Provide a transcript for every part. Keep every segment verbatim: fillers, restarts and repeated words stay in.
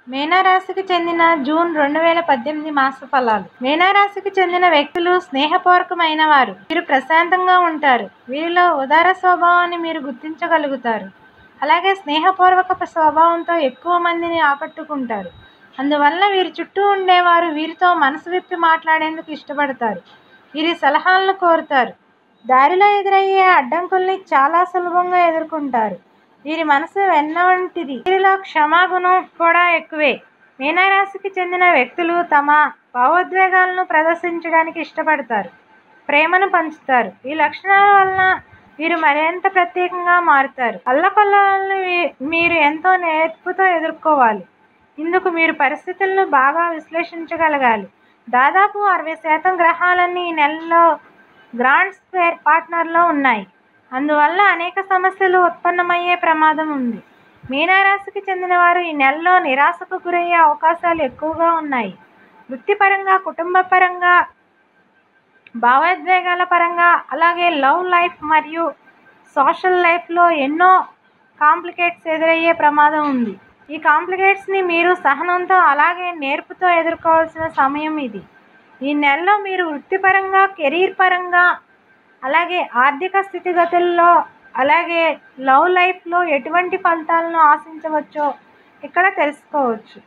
మీనరాశికి చెందిన జూన్ రెండు వేల పద్దెనిమిది మాస ఫలాలు. మీనరాశికి చెందిన వ్యక్తులు స్నేహపూర్వకమైన వారు. వీరు ప్రశాంతంగా ఉంటారు. వీరిలో ఉదార స్వభావాన్ని మీరు గుర్తించగలుగుతారు. అలాగే స్నేహపూర్వక స్వభావంతో ఎక్కువ మందిని ఆకట్టుకుంటారు. అందువల్ల వీరి చుట్టూ ఉండేవారు వీరితో మనసు విప్పి మాట్లాడేందుకు ఇష్టపడతారు. వీరి సలహాలను కోరుతారు. దారిలో ఎదురయ్యే అడ్డంకుల్ని చాలా సులభంగా ఎదుర్కొంటారు. వీరి మనసు వెన్న వంటిది. వీరిలో క్షమాగుణం కూడా ఎక్కువే. మీనరాశికి చెందిన వ్యక్తులు తమ భావోద్వేగాలను ప్రదర్శించడానికి ఇష్టపడతారు. ప్రేమను పంచుతారు. ఈ లక్షణాల వలన వీరు మరింత ప్రత్యేకంగా మారుతారు. అల్లకల్లోలను మీరు ఎంతో నేర్పుతో ఎదుర్కోవాలి. ఇందుకు మీరు పరిస్థితులను బాగా విశ్లేషించగలగాలి. దాదాపు అరవై శాతం గ్రహాలన్నీ ఈ నెలలో గ్రాండ్ స్క్వేర్ పార్ట్నర్లో ఉన్నాయి. అందువల్ల అనేక సమస్యలు ఉత్పన్నమయ్యే ప్రమాదం ఉంది. మీనరాశికి చెందిన వారు ఈ నెలలో నిరాశకు గురయ్యే అవకాశాలు ఎక్కువగా ఉన్నాయి. వృత్తిపరంగా, కుటుంబ పరంగా, భావోద్వేగాల పరంగా, అలాగే లవ్ లైఫ్ మరియు సోషల్ లైఫ్లో ఎన్నో కాంప్లికేట్స్ ఎదురయ్యే ప్రమాదం ఉంది. ఈ కాంప్లికేట్స్ని మీరు సహనంతో అలాగే నేర్పుతో ఎదుర్కోవాల్సిన సమయం ఇది. ఈ నెలలో మీరు వృత్తిపరంగా, కెరీర్ పరంగా, అలాగే ఆర్థిక స్థితిగతుల్లో, అలాగే లవ్ లైఫ్లో ఎటువంటి ఫలితాలను ఆశించవచ్చో ఇక్కడ తెలుసుకోవచ్చు.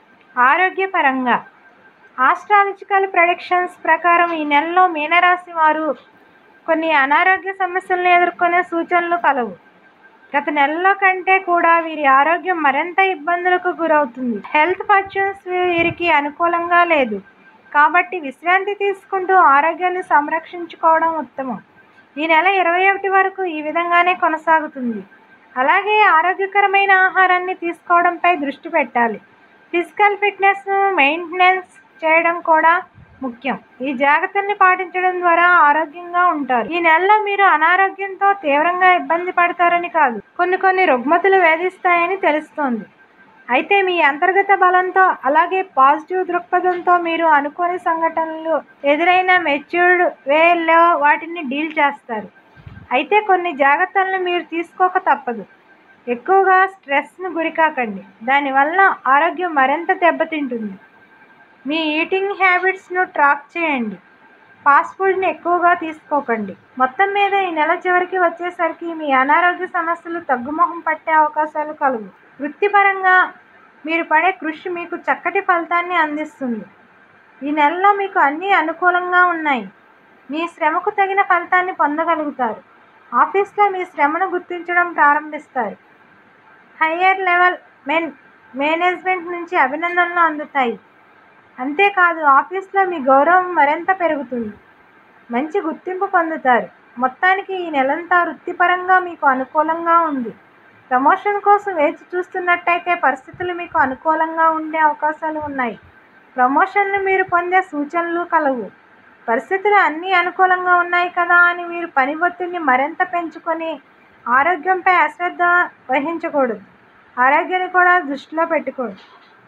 ఆరోగ్యపరంగా ఆస్ట్రాలజికల్ ప్రెడిక్షన్స్ ప్రకారం ఈ నెలలో మీనరాశి వారు కొన్ని అనారోగ్య సమస్యలను ఎదుర్కొనే సూచనలు కలవు. గత నెలలో కంటే కూడా వీరి ఆరోగ్యం మరింత ఇబ్బందులకు గురవుతుంది. హెల్త్ ఫార్చ్యూన్స్ వీరికి అనుకూలంగా లేదు. కాబట్టి విశ్రాంతి తీసుకుంటూ ఆరోగ్యాన్ని సంరక్షించుకోవడం ఉత్తమం. ఈ నెల ఇరవై ఒకటి వరకు ఈ విధంగానే కొనసాగుతుంది. అలాగే ఆరోగ్యకరమైన ఆహారాన్ని తీసుకోవడంపై దృష్టి పెట్టాలి. ఫిజికల్ ఫిట్నెస్ను మెయింటెనెన్స్ చేయడం కూడా ముఖ్యం. ఈ జాగ్రత్తల్ని పాటించడం ద్వారా ఆరోగ్యంగా ఉంటారు. ఈ నెలలో మీరు అనారోగ్యంతో తీవ్రంగా ఇబ్బంది పడతారని కాదు, కొన్ని కొన్ని రుగ్మతులు వేధిస్తాయని తెలుస్తోంది. అయితే మీ అంతర్గత బలంతో, అలాగే పాజిటివ్ దృక్పథంతో మీరు అనుకోని సంఘటనలు ఎదురైన మెచ్యూర్డ్ వేలో వాటిని డీల్ చేస్తారు. అయితే కొన్ని జాగ్రత్తలను మీరు తీసుకోక తప్పదు. ఎక్కువగా స్ట్రెస్ను గురికాకండి. దానివల్ల ఆరోగ్యం మరింత దెబ్బతింటుంది. మీ ఈటింగ్ హ్యాబిట్స్ను ట్రాక్ చేయండి. ఫాస్ట్ ఫుడ్ని ఎక్కువగా తీసుకోకండి. మొత్తం మీద ఈ నెల చివరికి వచ్చేసరికి మీ అనారోగ్య సమస్యలు తగ్గుముఖం పట్టే అవకాశాలు కలుగు. వృత్తిపరంగా మీరు పడే కృషి మీకు చక్కటి ఫలితాన్ని అందిస్తుంది. ఈ నెలలో మీకు అన్నీ అనుకూలంగా ఉన్నాయి. మీ శ్రమకు తగిన ఫలితాన్ని పొందగలుగుతారు. ఆఫీస్లో మీ శ్రమను గుర్తించడం ప్రారంభిస్తారు. హయ్యర్ లెవెల్ మెన్ మేనేజ్మెంట్ నుంచి అభినందనలు అందుతాయి. అంతేకాదు ఆఫీస్లో మీ గౌరవం మరింత పెరుగుతుంది. మంచి గుర్తింపు పొందుతారు. మొత్తానికి ఈ నెలంతా వృత్తిపరంగా మీకు అనుకూలంగా ఉంది. ప్రమోషన్ కోసం వేచి చూస్తున్నట్టయితే పరిస్థితులు మీకు అనుకూలంగా ఉండే అవకాశాలు ఉన్నాయి. ప్రమోషన్లు మీరు పొందే సూచనలు కలవు. పరిస్థితులు అన్నీ అనుకూలంగా ఉన్నాయి కదా అని మీరు పని ఒత్తిడిని మరింత పెంచుకొని ఆరోగ్యంపై అశ్రద్ధ వహించకూడదు. ఆరోగ్యాన్ని కూడా దృష్టిలో పెట్టుకోండి.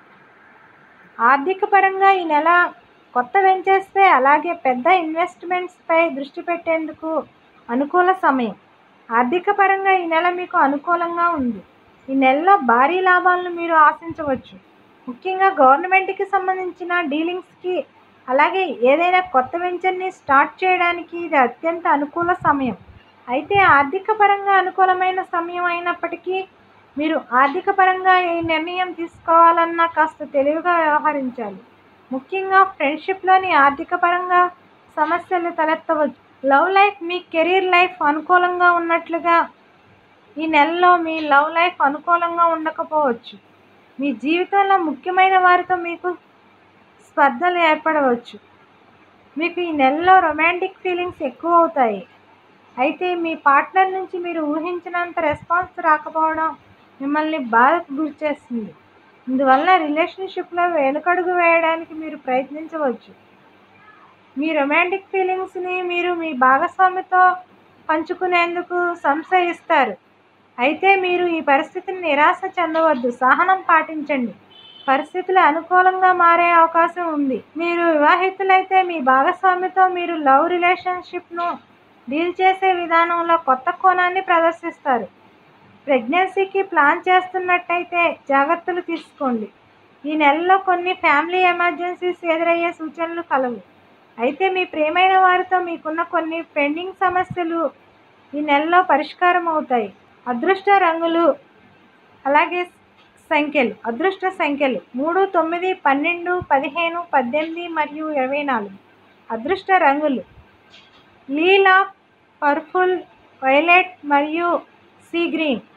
ఆర్థిక పరంగా ఈ నెల కొత్త వెంచర్స్పై, అలాగే పెద్ద ఇన్వెస్ట్మెంట్స్పై దృష్టి పెట్టేందుకు అనుకూల సమయం. ఆర్థిక పరంగా ఈ నెల మీకు అనుకూలంగా ఉంది. ఈ నెలలో భారీ లాభాలను మీరు ఆశించవచ్చు. ముఖ్యంగా గవర్నమెంట్కి సంబంధించిన డీలింగ్స్కి, అలాగే ఏదైనా కొత్త వెంచర్ని స్టార్ట్ చేయడానికి ఇది అత్యంత అనుకూల సమయం. అయితే ఆర్థిక పరంగా అనుకూలమైన సమయం అయినప్పటికీ మీరు ఆర్థిక పరంగా ఏ నిర్ణయం తీసుకోవాలన్నా కాస్త తెలివిగా వ్యవహరించాలి. ముఖ్యంగా ఫ్రెండ్షిప్లోని ఆర్థిక పరంగా సమస్యలు తలెత్తవచ్చు. లవ్ లైఫ్, మీ కెరీర్ లైఫ్ అనుకూలంగా ఉన్నట్లుగా ఈ నెలలో మీ లవ్ లైఫ్ అనుకూలంగా ఉండకపోవచ్చు. మీ జీవితంలో ముఖ్యమైన వారితో మీకు స్పర్ధలు ఏర్పడవచ్చు. మీకు ఈ నెలలో రొమాంటిక్ ఫీలింగ్స్ ఎక్కువ అవుతాయి. అయితే మీ పార్ట్నర్ నుంచి మీరు ఊహించినంత రెస్పాన్స్ రాకపోవడం మిమ్మల్ని బాధకు గురిచేస్తుంది. ఇందువల్ల రిలేషన్షిప్లో వెనుకడుగు వేయడానికి మీరు ప్రయత్నించవచ్చు. మీ రొమాంటిక్ ఫీలింగ్స్ని మీరు మీ భాగస్వామితో పంచుకునేందుకు సంశయిస్తారు. అయితే మీరు ఈ పరిస్థితిని నిరాశ చెందవద్దు. సహనం పాటించండి. పరిస్థితులు అనుకూలంగా మారే అవకాశం ఉంది. మీరు వివాహితులైతే మీ భాగస్వామితో మీరు లవ్ రిలేషన్షిప్ను డీల్ చేసే విధానంలో కొత్త కోణాన్ని ప్రదర్శిస్తారు. ప్రెగ్నెన్సీకి ప్లాన్ చేస్తున్నట్టయితే జాగ్రత్తలు తీసుకోండి. ఈ నెలలో కొన్ని ఫ్యామిలీ ఎమర్జెన్సీస్ ఎదురయ్యే సూచనలు కలవు. అయితే మీ ప్రియమైన వారితో మీకున్న కొన్ని పెండింగ్ సమస్యలు ఈ నెలలో పరిష్కారం అవుతాయి. అదృష్ట రంగులు అలాగే సంఖ్యలు అదృష్ట సంఖ్యలు మూడు, తొమ్మిది, పన్నెండు, పదిహేను, పద్దెనిమిది మరియు ఇరవై నాలుగు. అదృష్ట రంగులు లీలా, పర్పుల్, వైలెట్ మరియు సీ గ్రీన్.